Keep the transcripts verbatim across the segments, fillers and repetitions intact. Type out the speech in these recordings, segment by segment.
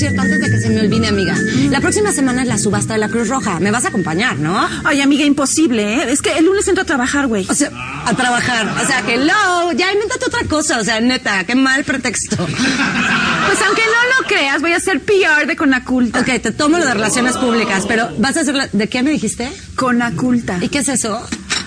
cierto, antes de que se me olvide, amiga. La próxima semana es la subasta de la Cruz Roja. Me vas a acompañar, ¿no? Ay, amiga, imposible, ¿eh? Es que el lunes entro a trabajar, güey. O sea, a trabajar. O sea, hello. Ya, invéntate otra cosa. O sea, neta, qué mal pretexto. Pues aunque no lo creas, voy a hacer P R de Conaculta. Ok, te tomo lo de relaciones públicas, pero ¿vas a hacer la... ¿De qué me dijiste? Conaculta. ¿Y qué es eso?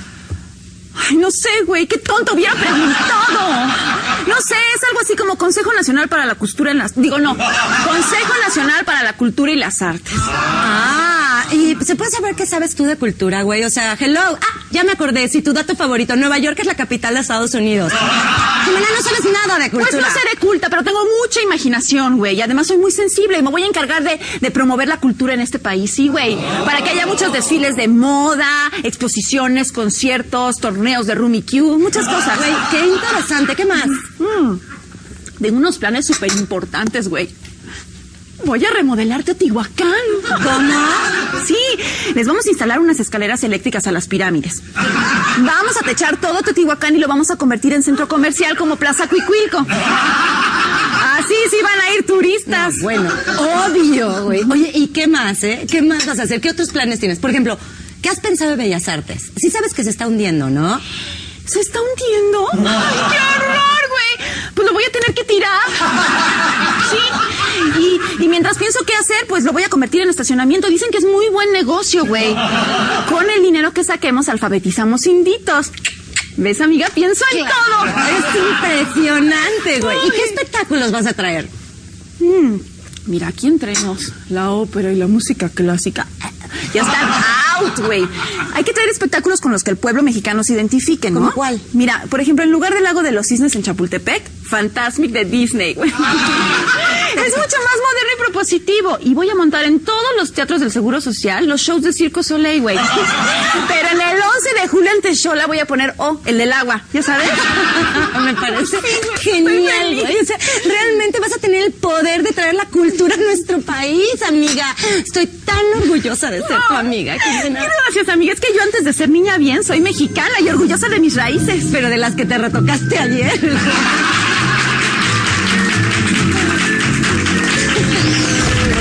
Ay, no sé, güey, qué tonto, hubiera preguntado. No sé, es algo así como Consejo Nacional para la Cultura en las... Digo, no, Consejo Nacional para la Cultura y las Artes. Ah, y ¿se puede saber qué sabes tú de cultura, güey? O sea, hello. Ah, ya me acordé, si tu dato favorito, Nueva York es la capital de Estados Unidos. Jimena, no sabes nada de cultura. Pues no seré culta, pero tengo mucha imaginación, güey. Y además soy muy sensible y me voy a encargar de, de promover la cultura en este país, sí, güey. Para que haya muchos desfiles de moda, exposiciones, conciertos, torneos de Rummikub, muchas cosas. Güey, qué interesante, ¿qué más? Mm, de unos planes súper importantes, güey. Voy a remodelar Teotihuacán. ¿Cómo? Sí, les vamos a instalar unas escaleras eléctricas a las pirámides. Vamos a techar todo Teotihuacán y lo vamos a convertir en centro comercial como Plaza Cuicuilco. Así sí van a ir turistas. No, bueno, obvio, güey. Oye, ¿y qué más, eh? ¿Qué más vas a hacer? ¿Qué otros planes tienes? Por ejemplo, ¿qué has pensado de Bellas Artes? Sí sabes que se está hundiendo, ¿no? ¿Se está hundiendo? No. ¡Ay, qué horror, güey! Pues lo voy a tener que tirar. Sí. Y, y mientras pienso qué hacer, pues lo voy a convertir en estacionamiento. Dicen que es muy buen negocio, güey. Con el dinero que saquemos, alfabetizamos inditos. ¿Ves, amiga? Pienso en claro, todo. Es impresionante, güey. ¿Y qué espectáculos vas a traer? Hmm, mira, aquí entre nos, la ópera y la música clásica ya están out, güey. Hay que traer espectáculos con los que el pueblo mexicano se identifique, ¿no? ¿Cómo cuál? Mira, por ejemplo, en lugar del Lago de los Cisnes en Chapultepec, Fantasmic de Disney, güey. Es mucho más moderno y propositivo. Y voy a montar en todos los teatros del Seguro Social los shows de Circo Soleil, güey. Pero en el once de julio en Texola voy a poner, oh, el del agua, ¿ya sabes? Me parece genial, güey. O sea, realmente vas a tener el poder de traer la cultura a nuestro país, amiga. Estoy tan orgullosa de ser tu amiga. Gracias, amiga. Es que yo antes de ser niña bien soy mexicana y orgullosa de mis raíces. Pero de las que te retocaste ayer.